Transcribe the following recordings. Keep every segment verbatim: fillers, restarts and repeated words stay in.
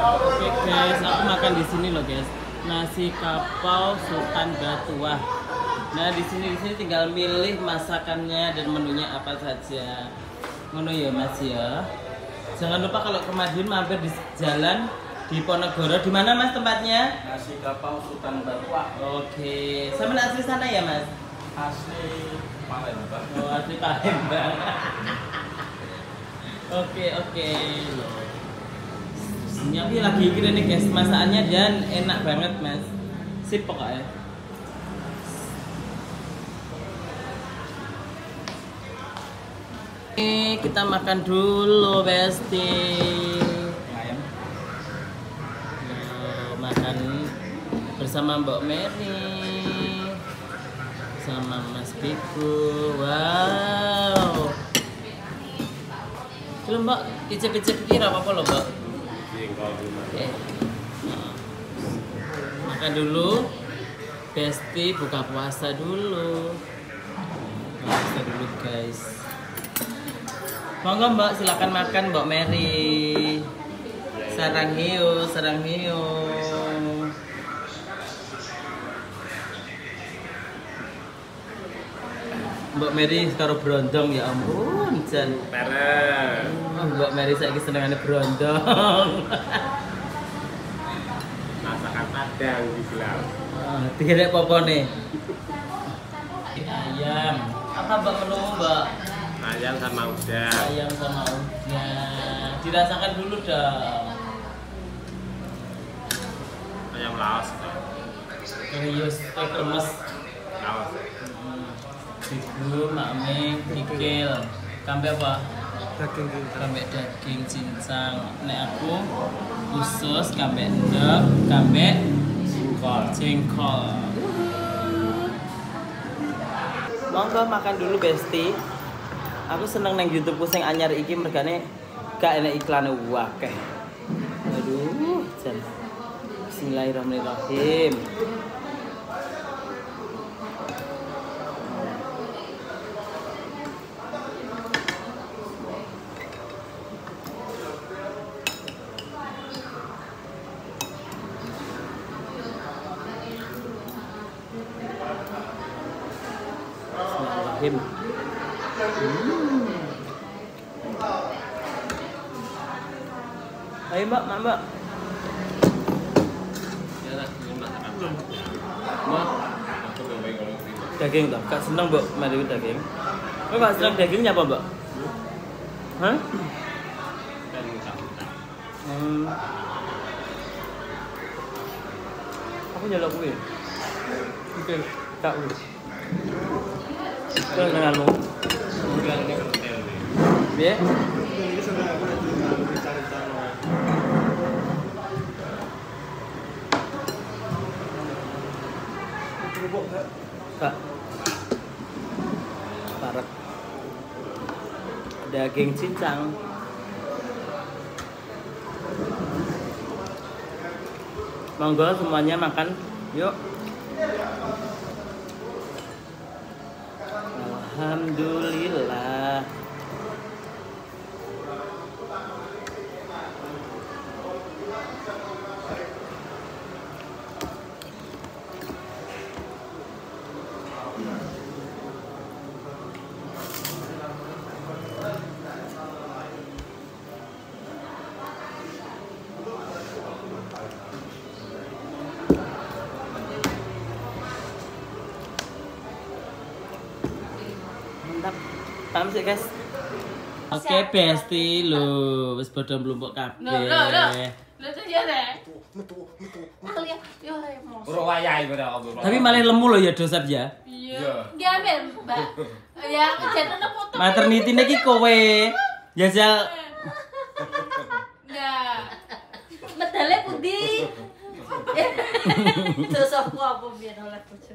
Oke guys, aku makan di sini loh guys. Nasi kapau Sultan Batuah. Nah di sini di sini tinggal milih masakannya dan menunya apa saja. Ngono ya Mas ya. Jangan lupa kalau ke Madiun mampir di jalan di Ponorogo. Di mana Mas tempatnya? Nasi kapau Sultan Batuah. Oke, sama asli sana ya Mas? Asli Palembang. Oh asli Palembang. Oke oke. Ini lagi kira nih guys, masakannya dan enak banget Mas. Sip pokoknya. Oke, kita makan dulu Besti. Ayam. Nah, makan bersama Mbak Mary sama Mas Biku. Wow. Belum Mbak, icip-icip kira apa-apa loh Mbak. Oke. Nah, makan dulu. Besti buka puasa dulu. Buka puasa dulu guys. Monggo Mbak, silakan makan Mbak Mary. Sarang hiu, sarang hiu. Mbak Mary karo brondong ya ampun, jan. Pere. Oh, Mbak Mary saiki senengane brondong. Masakan Padang di Selau. Ah, direk popone. Ayam. Apa Mbak menu Mbak? Ayam sama udang. Ayam sama udang. Dirasakan dulu dong. Ayam laos. Krius, kremes. Laos. Ibu, Mami, Kikil. Kambe apa? Daging cincang. Kambe daging cincang. Nek aku khusus kambe endok, kambe Jengkol. jengkol. Monggo makan dulu Besti. Aku seneng nang YouTube sing anyar iki mergane gak enek iklane akeh. Aduh, jan. Bismillahirrahmanirrahim. Bismillahirrahmanirrahim. Hmm. Ayo Mbak, Mbak. Daging toh, gak seneng Mbak, mari daging. Kok gak seneng dagingnya apa Mbak? Hah? Hmm. Aku nyelok kuwi. Oke, tak kuwi. Terus denganmu. Piye? Kak. Parek. Daging cincang. Monggo semuanya makan. Yuk. Alhamdulillah. Mantap. Paham sih guys. Oke Besti lho, wis padha mlumpuk kabeh. Lho lho lho. Lho tuh ya deh. Metu metu. Ah lihat, yo mos. Ora wayahe kok aku. Tapi malah lemu loh ya Dosep ya. Iya. Nggih ambil, Mbak. Ya, jadinya foto. Maternity iki kowe. Jajal Enggak. Medale pundi? Terus aku apa biar oleh bojo.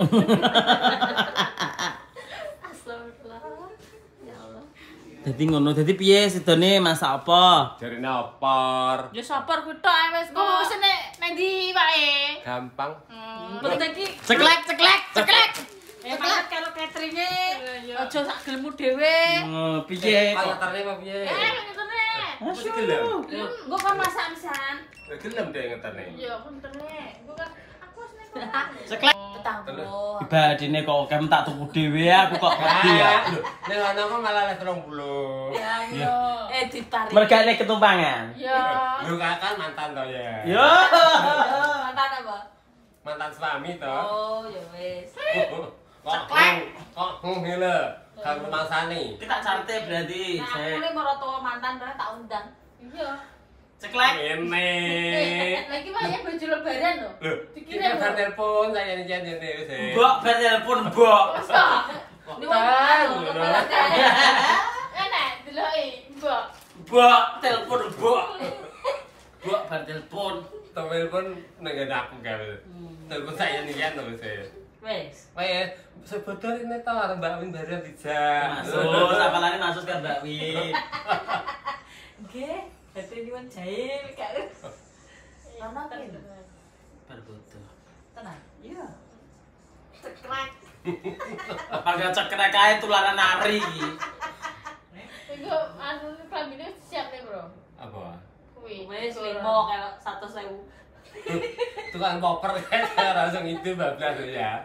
Astagfirullah. Ya Allah. dadi ngono, dadi piye sidone masak apa? Jarine opor. Ya sabar ku tok ae wis. Kok wis nek nang ndi wae. Gampang. Hmm, penting iki Ceklek, ceklek, ceklek. ya banget karo cateringe. Aja sak gelemmu dhewe. Oh, piye? Kayak terne apa piye? Eh, ngene. Mesti gelem. Engko kan masak pisan. gelem deh ngeterne. Iya, konterne. Gue kan aku wis nek. Ceklek. Petang puluh. Ibadine kok kem tak tuku dhewe aku kok gede ya. Lho, nek ana kok malah les tiga puluh. Ya, iya. Eh ditarik. Mergane ketumpangan. Ya. Lu kakak mantan to ya. Yo. Mantan apa? Mantan suami to. Oh, ya wis. Kok kok ngene kang rumangsane. Kita carte berarti. Nah, aku ini mau tua mantan karena tak undang. Iya. Ceklek. Ngene. Lagi mah ya baju lebaran loh. Lho, Dikira kita bar telepon saya nyen nyen wis. Mbok bar telepon, Mbok. Masa? Ini Kan, mau lho. lebaran. Enak, deloki, Mbok. Mbok telepon, Mbok. Mbok bar telepon. Telepon nek aku gawe. Telepon saya nyen to wis. Wes. Wes, sebetulnya ini tau ada Mbak Win bareng dijak. Masuk, apalagi masuk kan Mbak Win. Nggih, dadi nyuwun jahil gak. Karena kan Bar bodoh. tenang. Iya. Cekrek. Harga cekrek ae tularan nari iki. Iku anu klambine siap nih, Bro. Apa? Kuwi. Wes limo kayak satu sewu. Tukang koper kan langsung itu bablas ya.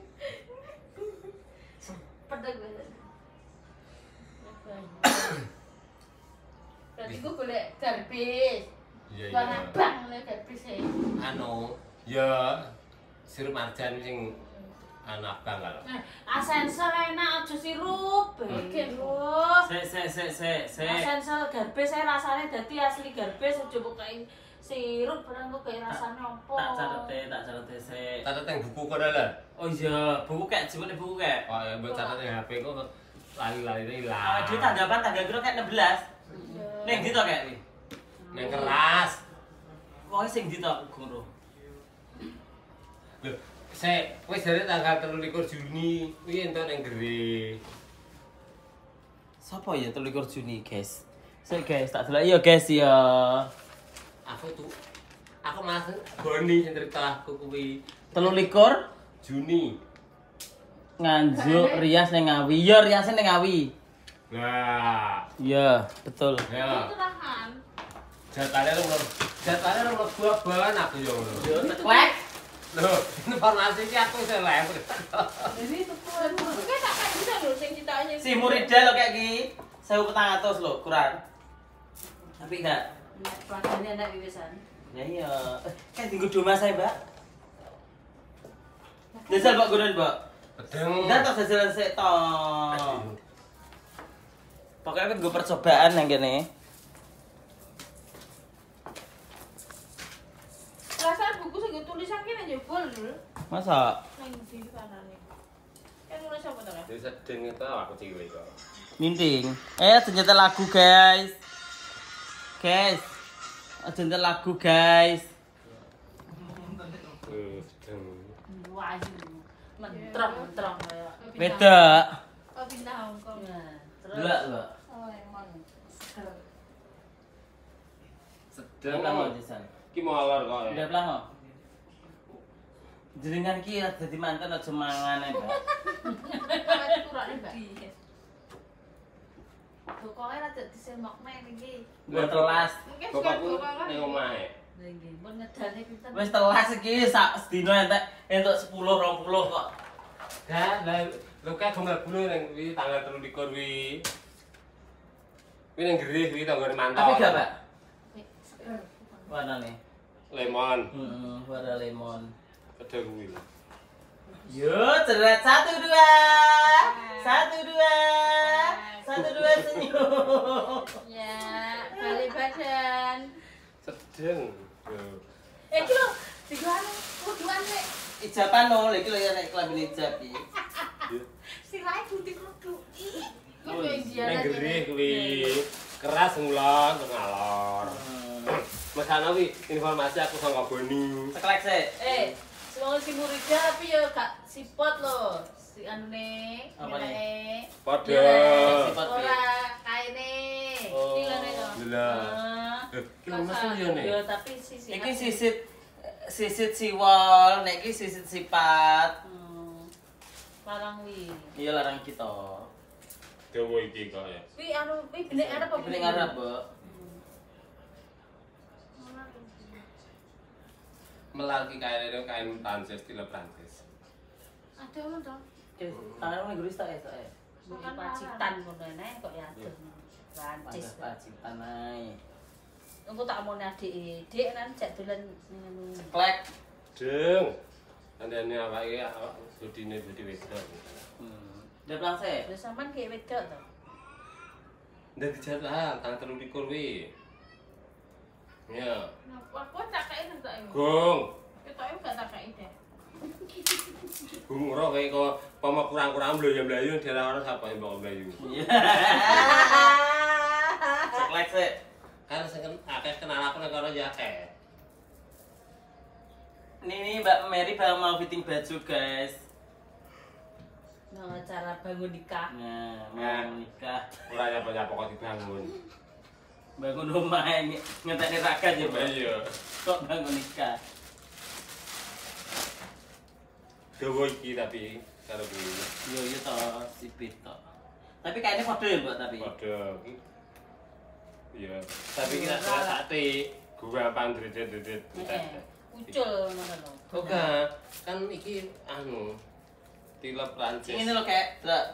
Pedeg banget. Berarti gue boleh garbis. Iya Bang iya. abang le garbis e. Anu, ya sirup marjan sing anu abang kalau. Nah, asensor enak aja sirup. Oke, Bu. Sik sik sik sik sik. Asensor garbis saya rasanya dadi asli garbis aja pokoke sirup barang kok kayak rasanya opo. Tak catete, tak catete sik. Catat yang buku kok dah. Oh iya, buku kayak jemene buku kayak. Oh ya buat catat yang H P kok lali-lali itu hilang. Awak dhewe tanggapan tanggal piro kayak enam belas. Ning ndi to kayak iki? Yang keras. Pokoke sing ndi to aku guru. Lho, saya wis dari tanggal tiga puluh Juni kuwi entuk ning gere. Sopo ya tiga puluh Juni, guys? Sik guys, tak delok iya guys ya. Aku tuh aku masuk Boni sing cerita aku kuwi tiga puluh Juni. Nganjuk Rias ning Ngawi. Iya, Rias ning Ngawi. Nah, Iya, betul. ya. Itu tahan. Jatahnya nomor jatahnya nomor dua ban aku yo ngono. Yo ceklek. Loh, informasi iki aku iso lempar. Jadi itu pun. Oke, tak kayak bisa lho sing citanya. Si Murida lo kayak gini. seribu petang atus lo, kurang. Tapi enggak. Nek pelanggannya anak wiwisan. Ya iya. Kan tinggal dua mas saya, Mbak. Jajal Mbak Gunun, Mbak. Pedeng. Enggak tak jajalan sik to. Pokoknya kan gue percobaan yang gini. Perasaan buku sing tulisan ki nang jebol lho. Masa? Nang di kanane. Kan nulis apa to, Kak? Jadi sedeng itu aku cilik kok. Minting. Eh, ternyata lagu, guys. Guys. Ternyata lagu, guys. Eh, sedeng. Wah, mentrong-mentrong kayak. Beda. Oh, pindah Hong Kong. Nah, terus Dua, Mbak. Oh, emang. Sedeng Udah kok. mau di sana. Ki molor kok ya. Udah pelang kok. Jenengan ki dadi mantan aja mangan ae, Mbak. Apa kurane, Mbak? pokoknya rada disemokne iki. Dua telas. Mungkin Bapakku suka ning omahe. Lha nggih, pun ngedane pinten. Wis telas iki sak sedina entek entuk sepuluh dua puluh kok. Dah, lah lho kae gomel bulu ning kuwi tanggal tiga puluh kuwi. Kuwi ning gerih kuwi tanggane mantap. Tapi gak, Pak? Warna nih. Lemon. Heeh, warna lemon. Ada kuwi. Yo, cerat satu dua, satu dua, satu dua senyum. Ya, balik badan. Sedeng. Yo. Eh, iki lho, digono kuduan nek Ijaban no, lagi lo ya naik kelamin ijab iki. sirahe putih kudu. Ih, Oh, kudu Ning ziarah. gerih kuwi. Keras ngulon ngalor. Mas ana kuwi informasi aku sangka Boni. Sekelek sih. Eh, wong si Murida tapi ya gak sipot lho. Si anune, Apa nih? ngene. Padha. Ya, Sipot pi. ora kaine. Oh. Tilane to. Lah. Heeh. Ki lemes yo nih. Ya tapi sisi. Iki sisit sisit siwol, nek iki sisit sipat. Hmm. Larang wi. Iya larang kita. Dewo iki kok ya. Wi anu wi benek arep apa? Ini ngarep, Bu. Melaki kain itu kain Prancis, style Prancis. Ada apa dong? Tangan ngene guris tak ya, tak ya. Bukan pacitan ngono neh kok ya adem. Prancis. Pacitan ae. Engko tak omone adik, Dik kan jak dolan ngono. Ceklek. Jeng. Andane awake bodine bodi wedok. Hmm. Udah pulang sih? Lha sampean kayak wedok to. Ndak dijalan, tanggal telu likur wi. Ya. Nah, aku tak kayak itu tak ini. Gong. Kita itu gak tak kayak deh. Gong ora kayak kok pama kurang-kurang mlayu-mlayu daerah orang sapa yang bakal mlayu. Iya. Ceklek sih. Kan sing akeh kenal aku nek karo ya akeh. Ini nih Mbak Mary baru mau fitting baju guys. Nah, cara bangun nikah. Nah, mau nikah. Ora nyapa-nyapa kok dibangun. Bangun rumah ini ngeteni raga aja Mbak. Iya. Kok bangun nikah? Dawa iki tapi karo kuwi. Yo yo toh si Pito. Tapi kayaknya foto ya Mbak tapi. Padha. Iya. Tapi kita sate gua pandrit-drit. Heeh. Ucul ngono lho. Oke, kan iki anu tilep Prancis. Ini loh kayak lah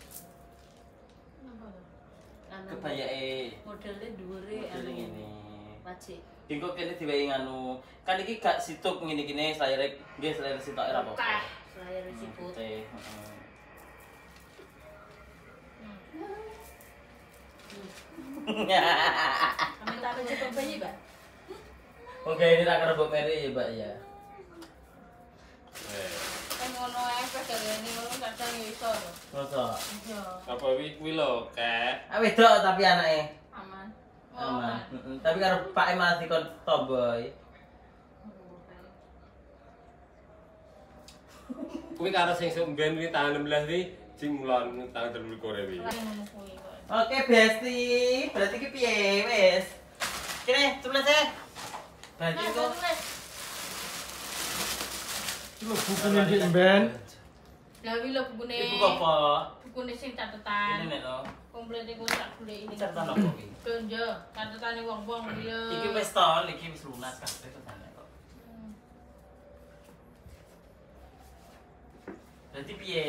Anu kebayake modele dhuwure model anu ngene. wajik. Engko kene diwehi nganu. Kan iki gak situk ngene-ngene slayere nggih slayere sitok ora apa-apa. Teh, layar siput. Teh, heeh. Kami tak coba bayi, Mbak. Oke, ini tak karo Mbak Mary ya, Mbak ya. Eh, Kan ngono ae perjalanan ini ngono kadang ya iso lho. Masa? Iya, apa wi kuwi lho, Kek? Ah wedok tapi anake. aman. Aman. Heeh. Tapi karo Pak malah dikon tomboy. Kuwi karo sing sok mben kuwi tanggal enam belas wi sing mulon tanggal telu likur wi. Ora ngono kuwi kok. Oke, Besti. Berarti ki piye wis? Kene, tulis e. Baju Nah, kok. tulis. Lu bukunya di ben. Lah wi lho bukune. Ibu apa? Bukune sing catetan. Ini nek to. Komplit iku tak golek ini. Catatan apa iki? Donjo, catetane wong-wong iki lho. Iki wis to, iki wis lunas kabeh kesane kok. Berarti piye?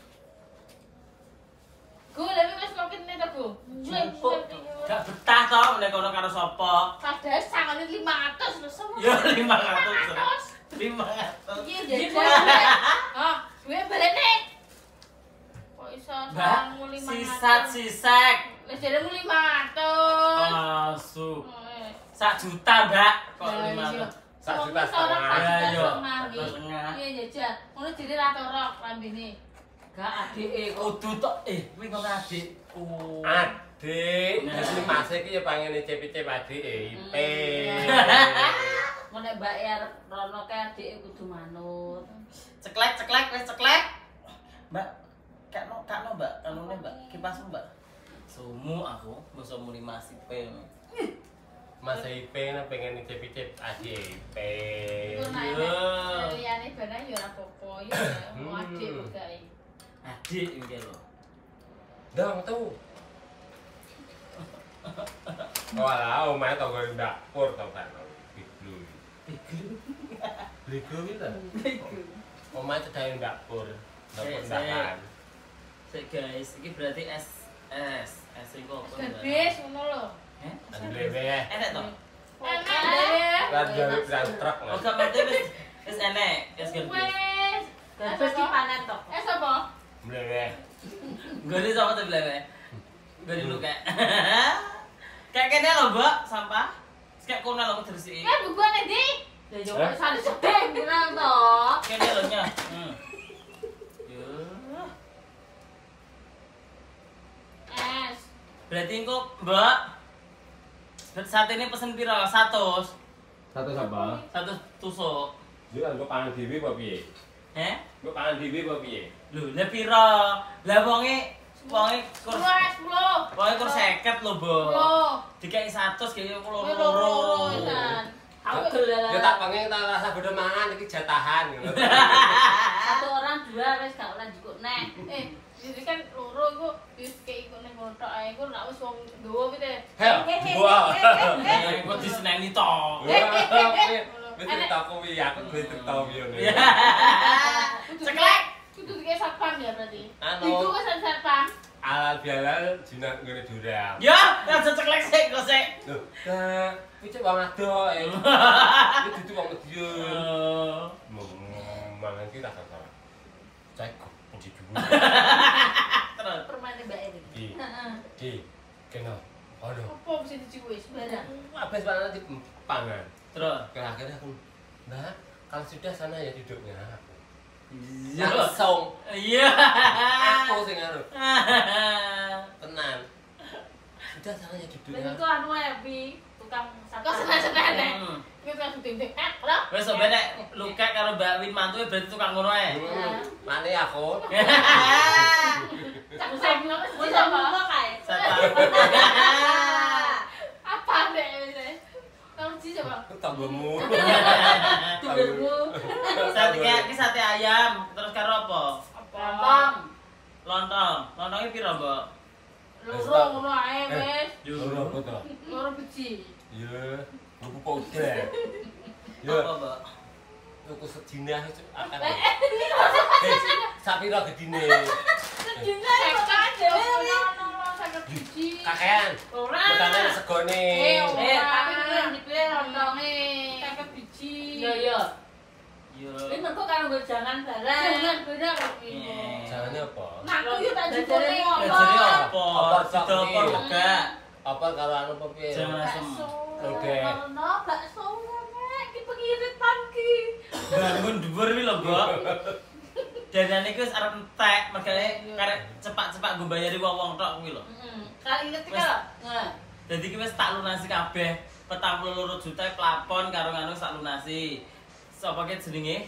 Gue lebih wis kokitne to, Bu. Gak betah to nek kono karo sapa? Padahal sangane lima ratus lho semua. Ya lima ratus. lima ratus. Iya, jadi. Ah, gue balene. Kok iso sangmu lima ratus? Sisat sisek. Lah jaremu lima ratus. Asu. Sak juta, Mbak. Kok Lah, lima iya. ratus? Sak juta Seorang setengah. sak Ya, juta yo. setengah Satu iki. setengah. Iya jajal. Ngono jadi ra torok lambene. Gak adike kudu tok. Eh, kuwi kok adikku. Adik, Nah. wis Mas iki ya pengen icip-icip adike I P. Mau nek Mbak Er rono kae adike kudu manut. Ceklek ceklek wis ceklek. Mbak, kakno kakno Mbak, kanune Mbak, kipasmu Mbak. Sumu aku, masa muni masih pe. Mas I P nek pengen icip-icip adik I P. Iku nek Iya. liyane barang ya ora apa-apa ya. Mau adik pegae. Adik iki lho. Dong tuh. Walah, omae to nggo dapur to kan. Biglu. Biglu iki ta? Omae cedahin dapur. Dapur Sik, ndakan. Sik guys, iki berarti S S. S iki kok apa? Mbak? Gedhe ngono lho. Heh? Andrewe. Enek to? Enak deh. Kan gawe pirang truk. Oh, gak ngerti wis wis enek, wis ngerti. Wes. Garbes ki panen to. Eh sapa? Mlewe. Gede sama tuh bilang Gede dulu kayak kayak kene lho Mbak, sampah. Terus kayak kono lho diresiki. Eh bukuane ndi? Ya yo Hah? kok sane sedeng bilang to. Kene lho nya. Hmm. Yo. Es. Berarti engko Mbak dan saat ini pesen piro? seratus. Satu apa? satu tusuk. Dia kok pangan dhewe apa piye? Heh? Kok pangan dhewe apa piye? Lho, lah piro? Lah wonge wonge kur sepuluh, sepuluh. wonge kur seket lho, Mbak. sepuluh. Dikai seratus kaya Loro loro. loro kan. Aku gelala. Ya tak pengen tak rasa bodo mangan iki jatahan. Satu orang dua wis gak oleh njukuk neh. Eh, jadi kan loro iku wis kayak iku ning ngono tok ae iku nek wis wong nggawa kuwi teh. Hel, gua. Eh, kok diseneni to. Wis cerita aku wi aku duwe cerita piye. Ceklek. Kudu dikek satpam ya berarti. Anu. Itu wis satpam. Alal bihalal jinak ngene durang. Ya, aja ceklek sik kok sik. Lho, nah, kuwi cek wong ado eh. Iki dudu wong Madiun. Oh. Mangan ki tak salah. Cek kunci dulu. Terus. Permane Mbak Eri. Ki. Ki. Kena. Aduh. Apa mesti dicuwis barang. Habis pangan nanti pangan. Terus. Akhirnya aku, Mbak, kalau sudah sana ya duduknya. Iya. Langsung. Iya. Aku sing anu. Tenan. Sudah sana ya duduknya. Lha iku anu ae Bi, tukang Kok seneng-seneng nek. Hmm. Iki kan dinding. Eh, lho. Wes sampe nek lukek karo Mbak Win mantu berarti tukang ngono ae. Hmm. Mane aku. Cak Bisa ngono wis bisa apa? apa kae? Apa nek wis. Kamu sih coba. Tanggomu. Tunggu. Sate kayak iki sate ayam, terus karo apa? Lontong. Lontong. Lontongnya piro, Mbak? Loro ngono ae wis. Loro apa to? Loro biji. Iya, buku powder. Ya, Apa, Mbak? tuku sedina akan. Eh, Eh, sapira gedine? Sekat dhewe. Sekat biji. Kakean. Ora. Betane segone. Eh, Eh, tapi kuwi dipilih lontonge. Sekat biji. Iya, iya. Yo. Ini mergo karo nggo jangan bareng. Jangan beda kok iki. Jangannya apa? Nah, aku yo tak Jajare jupone apa? Jajare apa? Apa, Cok? Sida apa enggak? Apa kalau anu apa piye? Jangan asem. Oke. Ono bakso nek iki pengiritan ki. Bangun dhuwur wi lho, Mbak. Danane iki wis arep entek, makane karek cepak-cepak nggo bayari wong-wong tok kuwi lho. Heeh. Kali ngerti kan? Nah. Dadi iki wis tak lunasi kabeh. petang puluh loro juta plafon karo nganu sak lunasi. Sapa ki jenenge?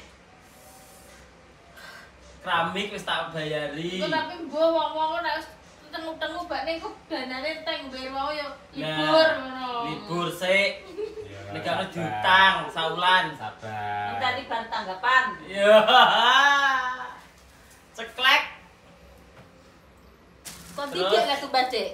Keramik wis tak bayari. Iku tapi mbok wong-wong nek wis tenguk-tenguk bakne iku danane teng bayar wae yo libur ngono. Libur sik. Ya, Nek karo sabar. diutang saulan. Sabar. Tadi bar tanggapan. Ya. Ceklek. Kok Terus? titik lah tuh Dek.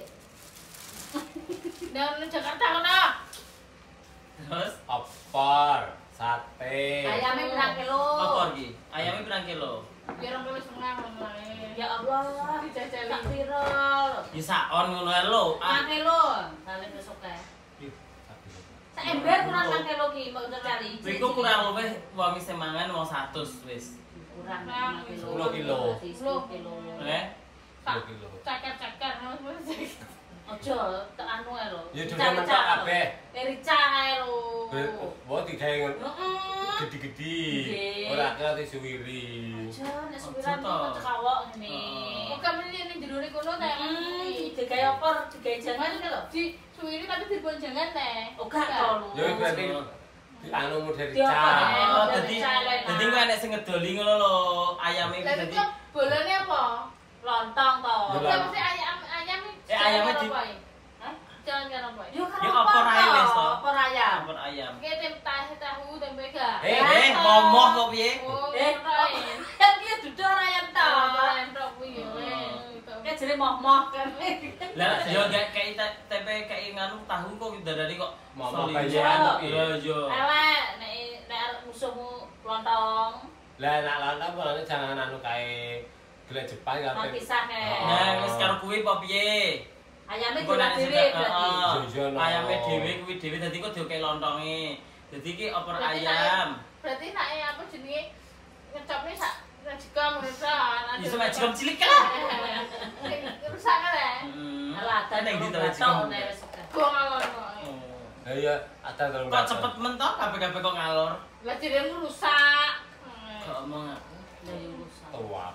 Nang Jakarta ngono. Terus Opor, sate. Ayamnya berapa kilo? apa iki? Ayamnya pirang kilo? Ya rong kilo setengah ngono ae. Ya Allah, Dijajali. tak viral. Ya sakon ngono ae lho. lima kilo. Kali besok ya. Sak ember kurang lima kilo ki, mau cari. Iku kurang luwih wong sing mangan wong seratus wis. Kurang lima kilo. sepuluh kilo. sepuluh kilo. Eh? dua kilo. Cakar-cakar ngono. Ojo, tak anu ae lho. Ya juga mentok kabeh. Rica ae lho. Wo digawe ngono. Heeh. Gede-gede. Gede. Ora kaya disuwiri. Ojo, nek suwiran kok cekawok ngene. Kok kamu ning jerone kono ta? Hmm, digawe opor, digawe jangan iki lho. Di suwiri tapi dipun jangan teh. Oh gak to. Ya berarti di anu model Di apa, rica. eh? Oh, Model dadi challenge. dadi ku enek sing ngedoli ngono lho, ayame iki Lah dadi itu bolone apa? Lontong to. Ya, Oke, mesti ayam ayam Eh, ayamnya di- Hah? Jangan kan apa? Yo Ya, opor ae wis to. Opor ayam. opor ayam. Oke, tem tahu tahu tempe gak? Eh, Eh, ngomong kok piye? Oh, Eh, lain. Yang dia duduk ayam to. Ayam tok kuwi yo. Kayak jadi moh-moh kan. Lah yo gak kayak te- tempe kayak nganu tahu kok dadane kok Mau solid. bayar, tapi. Iya, iya. Elek nek nek arep musuhmu lontong, Lah nak lanang bolane jangan anu kae golek Jepang mau kabeh. pisah kayak. Nah, wis karo kuwi apa piye? Ayamnya Engko juga nek dhewe sudah- berarti. Heeh. Iya, no. Ayame dhewe kuwi dhewe dadi kok dioke lontonge. Dadi iki opor Berarti ayam. Berarti nek apa jenenge ngecopne sak ngejikam rusak. Iso macam cilik kan. Rusak kan ya? Heeh. Alah, Kan ada yang di gitu batok aja. nek wis suka. Gua ngalor kok. Oh. Lah iya, ada telung Kok cepet mentok kabeh-kabeh kok ngalor. Lah jiremu rusak. Kok omong aku. Lah yo rusak. tua.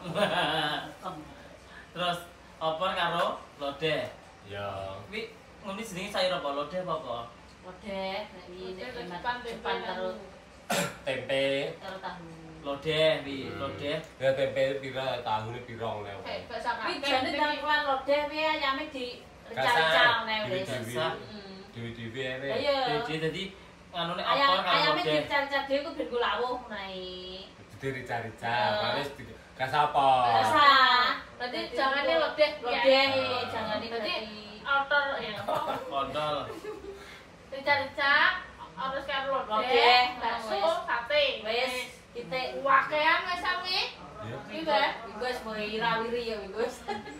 Terus opor karo lodeh. Ya. Kuwi ngene jenenge sayur apa lodeh apa apa? Lodeh, nek iki nek Depan, depan depan, depan karo Tempe. karo tahu. Lodeh wi, lodeh. Ya tempe pira tahune pirong lho. Kayak bahasa Kuwi kabeh. jane nang iklan lodeh kuwi ayame di Kasar. rica-rica nek wis. Dewi-dewi. Kasar. Heeh. Dewi-dewi ae. Lah iya. Jadi dadi nganune Ayam opor karo ayame lodeh. dicari-cari dhewe ku ben ku lawuh nae. Dadi rica-rica, Iya. panis di kasapa. Rasa. Berarti jangannya lodeh. Lodeh Ya. jangan Berarti berarti. outer ya. Kontol. Rica-rica harus karo lodeh, Lodeh, bakso, wes. sate. irawiri ya wis.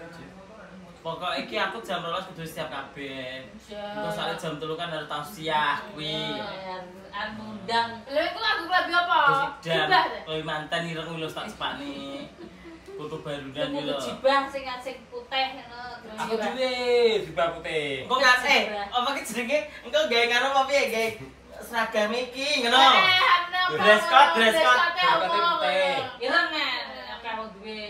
Pokok iki aku jam rolas kudu siap kabeh. Siap. Engko soalnya jam telu kan harus tausiah kuwi. Anu undang. Lha iku aku lebih apa? Dan Jubah. kowe mantan ireng kuwi lho tak sepakne. Kutu barudan Kudu iki lho. jibah sing sing putih ngono. Aku duwe jubah putih. Engko kan eh apa ki jenenge engko gawe karo apa piye gawe seragam iki ngono. Eh, anu. Dress code, dress code. Putih putih. Ireng akeh wong duwe.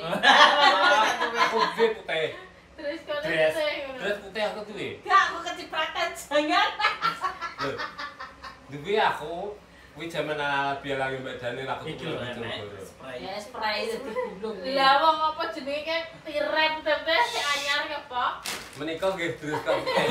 Aku duwe putih. Terus kok Dress. Dress putih aku duwe. Gak aku kecipratan jangan. Lho. Duwe aku kuwi jaman ala biar lagi Mbak Daniel aku Iki tuku lho nang enek Jogoro. spray. Ya spray dadi gulung. Lah wong apa jenenge kayak tiret tete si anyar ya, Pak? Menika nggih dress code putih.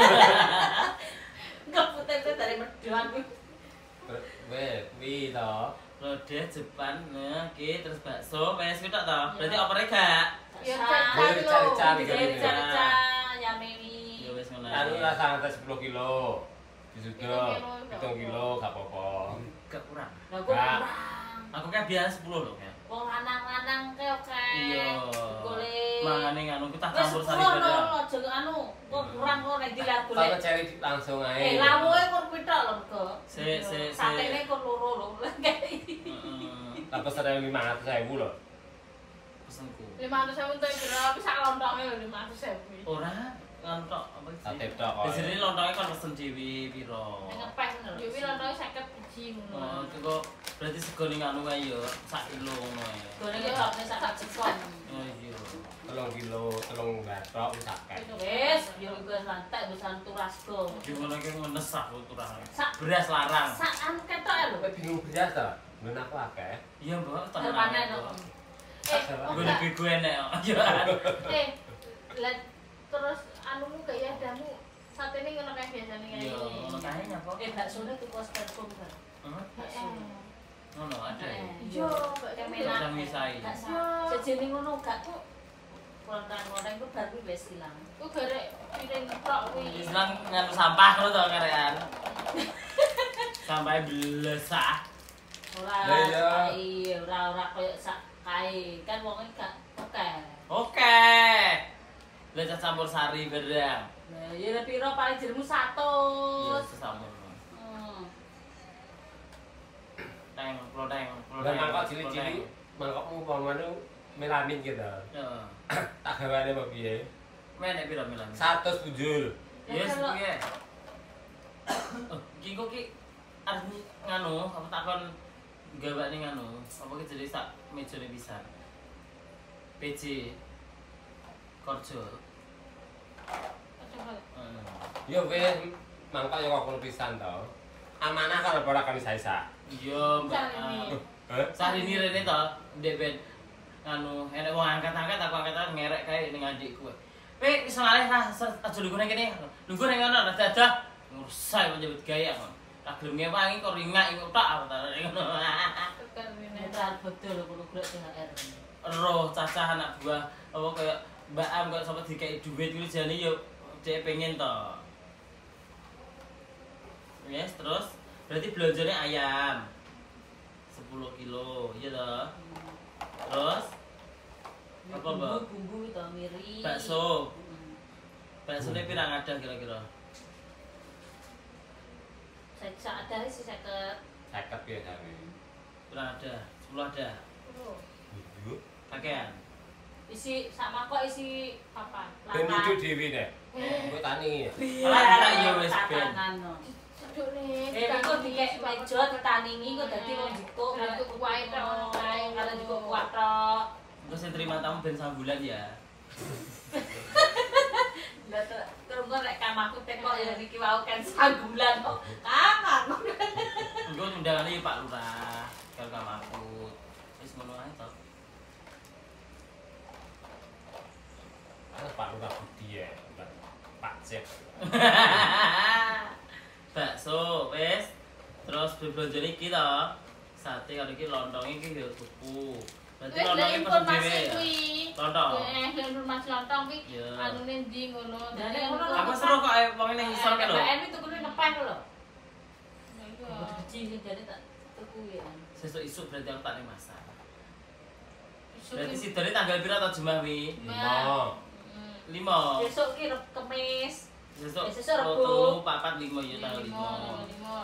Enggak putih-putih dari merduan kuwi. Weh, kuwi to. Lodeh Jepang nah iki terus bakso wes kuwi tok to. Berarti opere gak? Ya Boleh cari cari-cari. Dari Gitu. cara Yamemi. Ya wes ngono. Anu lah sangat sepuluh kilo. Pitung Disudo kilo, pitung kilo gak apa-apa. Gak kurang. Lah kok Gak. kurang. Aku kan biasa sepuluh loh ya. Wong lanang-lanang ke oke. Iya. Golek. Mangane nganu kita Wis campur sari sepuluh beda. lho, aja anu. Kok kurang kok nek dilar Kalau golek. cari langsung aja. Eh lawuhe kok pitok lho, Go. Se- se- se- Satene kok loro lho. Heeh. Lah pesan lima ratus ribu loh. Pesenku. lima ratus ribu untuk berapa bisa lontongnya lho lima ratus ribu. Ora lontok apa sih? Sate tok kok. Di sini lontongnya kan pesen dewi piro. Ngepes lho. Yo wi lontongnya seket biji Oh, ngono. itu kok berarti sego ning anu kae yo sak kilo ngono ya. Golek kok sak jekon. Oh iya. Telung kilo, telung batok wis akeh. Wis, yo wis lantek wis turas go. Di ngono iki menes aku turang. Sak- Beras larang. Sak anu ketok ya lho. Kowe bingung beras to? Lho aku akeh. Iya, Mbak, Panen temenan. kok. Eh, Gue enggak. lebih gue enek kok. Yo. Eh, lah terus anumu gak ya damu saat ini ngono kayak biasanya kayak Yo, ini. ngono kae nyapa? Eh baksone tuku sperpum kan. Heeh. Eh, Ngono ada. ya? Yo, gak Yang kemenak. menak. Yang misai. Gak sah. Sejene ngono gak kok. Kurang-kurang itu baru wis ilang. Ku garek piring tok kuwi. Senang nganu sampah ngono to karean. Sampai blesah. Ora Lah iya. iya ora ora koyo sak kae. Kan wong gak oke. Oke. Lah campur sari berang. Lah ya piro paling jermu Iya, seratus. sesampur. Hmm. Teng, ploteng, Lah ploteng. mangkok cilik-cilik, mangkokmu umpamane melamin gitu. Heeh. Tak gawane apa piye? Menek piro milan? seratus bujul. Yes, piye? Oh, iki kok ki arep nganu, apa takon gawane nganu, apa ki jadi sak mejane pisan. P J Korjo. Coba. Heeh. Yo wis mangkok yo kok kono pisan to. Amanah kalau ora kan isa-isa. Iya, Mbak. Sarini. Heh? Sarini rene to, ndek ben anu enek wong angkat-angkat aku angkat ngerek kae ning adikku. Weh, iso ngalih ra aja lungguh nang kene. Lungguh nang ngono ra dadah. Ngurusai menyebut gaya kon. Tak gelem ngewangi kok ringak iku tok aku tak ngono. Tukar ini. Netar betul kulo golek T H R. Roh cacah anak buah apa kaya Mbak Am kok sampe dikei duit kuwi jane yo dhek pengen to. Yes, terus berarti belanjane ayam sepuluh kilo, iya toh? Terus apa, Mbak? Bumbu itu miri. Bakso. Hmm. Baksone pirang ada kira-kira? Saya sak ada sih seket. Seket piye jane? Pirang ada? sepuluh ada. Yo. Pakaian. Isi sama kok isi papan. Ben lucu dhewe deh. Kowe tani. Lah kita iya wis ben. Tatanan. no. Seduk nih. Eh iku dikek meja ditaningi kok dadi wong jikuk. Lah, tuku kuah tok, kae. Kalau jikuk kuah tok. Engko sing terima tamu ben sambulan ya. Lah terus kok nek kamahku tekok ya niki wau kan sagulan kok. Kapan? Engko undangane Pak Lurah, karo kamaku. Wis ngono ae to. Ana Pak Lurah Budi ya, Pak Cep. Bakso wis. Terus belanjane iki to. Sate karo iki lontong iki yo tuku. Berarti Wis lontong lek iki pesen informasi dhewe ya. kuwi. Lontong. Eh, lek informasi lontong kuwi Iya. anune ndi ngono. Lah, Dadi nek ngono engko- Aku seru kok eh, wong ning isor kan lho. Mbak Emi tukune ngepeh lho. Nah, iya. Biji sing jane tak tuku ya. Sesuk isuk berarti aku tak ning masak. Berarti sidone tanggal pira ta Jumat wi? Lima. lima. Besok ki Kamis. Besok Besok Rebo. telu papat lima ya tanggal lima. lima.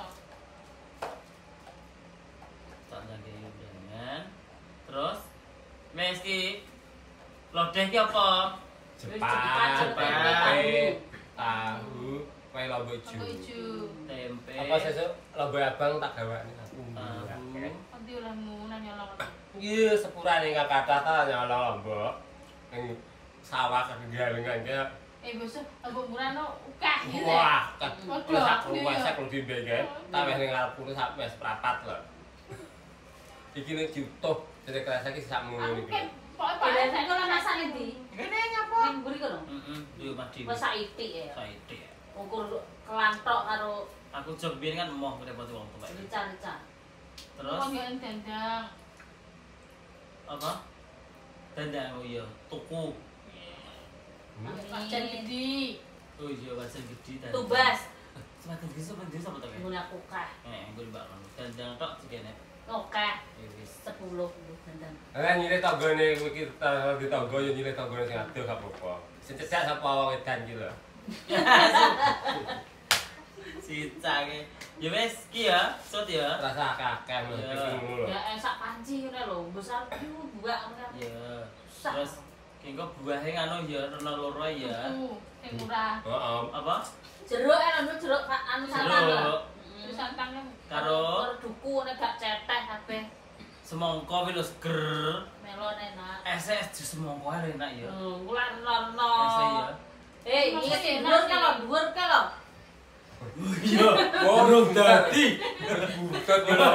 Tak jaga undangan. Terus mes ki lodeh ki apa? Jepang, Jepang. tempe, tahu, kue lombok Lombok ijo. ijo. Tempe. Apa sesuk lombok abang tak gawani aku. Tahu. Nanti olehmu nanya nyolong. Iya, sepurane kakak ta nyolong lombok. Ning sawah kegalengan ya. Eh besok lombok murah no ukah gitu. Wah, kan Waduh, sak iya. luas sak lebih baik. Taweh ning ngarepku sak wis seprapat lho. Iki nek diutuh, jadi kerasa iki sak ngono Aku iki. kan pokoknya Pada paling saya kalau rasanya di Gini ngapa? ning mburi kono. Heeh, yo mati. Wes saiki ya. Saiki. Ukur kelantok karo Aku jog biyen kan emoh repot wong tuwa. rica-rica. Terus Terus yang dandang. apa? Dandang oh iya, tuku. Pacar gede. Oh iya, wajan gede dandang. Tubas. Semakin gede semakin gede sama tak? Ngene aku kah. Eh, gue bakal dandang tok segene. Oke. Ya wis. sepuluh puluh dandan. Lah nyile tanggane kowe iki di tangga yo nyile tanggane sing adoh gak apa-apa. Sing cecak sapa wong edan iki lho. Cicake. Ya wis ki ya, sut ya. Rasa akeh-akeh lho Iya. iki ngono lho. Ya esak panci ngene lho, besar ku buak ngene. Ya. Terus kengko buahe nganu ya rena loro ya. Tuku, yang murah. Heeh. Apa? Jeruk eh anu jeruk anu santan lho. Jeruk. Terus santangnya Karo Karo duku nek gak ceteh kabeh. semongko wis lho seger. Melon enak. Es es jus semongko ae enak ya. Oh, kula reno. Es ya. Eh, Maksudnya iki enak dhuwur sih. ka lho, dhuwur ka lho. Iya, urung dadi. Bukan lho.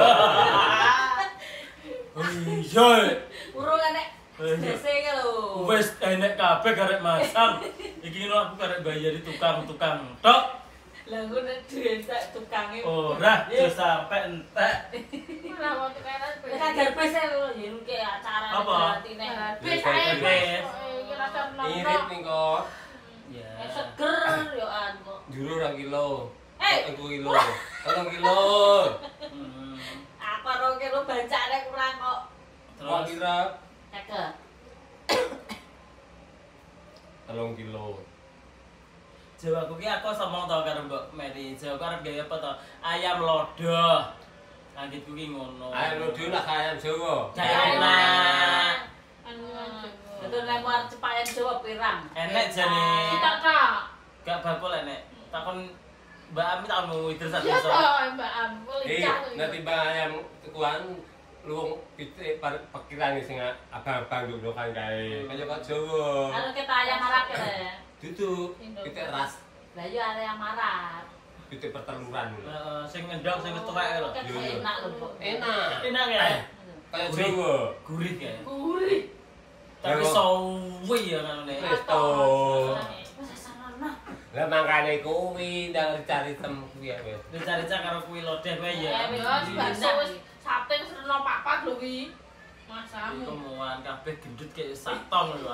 Oh iya. Urung enek Iya. dese ka lho. Wes enek kabeh karek masang. Iki ngono aku karek bayari tukang-tukang tok. Lah ngono duwe sak tukange. Ora wis sampe entek. murah waktu kanan. Nek garbes e lho, yen ke acara Apa? gratine. Bis Iya, ae bis. Mas. Iki rasa Irit nonton. ning kok. Ya. Eh seger yo an kok. Juru rong kilo. Eh. Aku kilo. Telung kilo. Hmm. Aku ro kilo bancane kurang kok. Kok Terus kira Ceket. telung kilo. Jawa aku ki aku somong to karo Mbok Meri. Jawa aku arep gawe apa to? Ayam lodoh. Anggitku ki ngono. Ayo lodo lah ayam Jawa. Gak enak. Anu aja. Betul nek mau cepayan Jawa pirang. Enek jane. Kita kak. Gak bakul enek. Takon Mbak Ami tak mau terus Ya iso. toh Mbak Am. Eh, Lincah. nanti bang ayam tukuan luwung pitik pikiran sing abang-abang dudukan kae. Kaya kok Jawa. Anu kita ayam marak ya. Duduk pitik ras, Lah yo area marak. pitik perteluran. Heeh, sing ngendok sing ketuwek lho. Kan Iya, iya. enak lho, Mbok. Enak. Enak ya. Kaya Jawa. Gurih ya. Gurih. Tapi Ya, suwi ya kanune. Wis to. Wes sana. Lah mangkane kuwi ndang cari tem kuwi ya wis. Dicari-cari karo kuwi lodeh wae ya. Ya wis bakso wis sate wis reno papat lho kuwi. Masamu. Kemuan kabeh gendut kayak satong lho.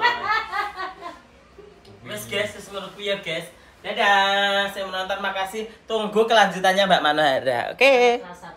Wes guys, wis ngono kuwi ya guys. Dadah, saya menonton, makasih. Tunggu kelanjutannya Mbak Manohara. Oke. Rasa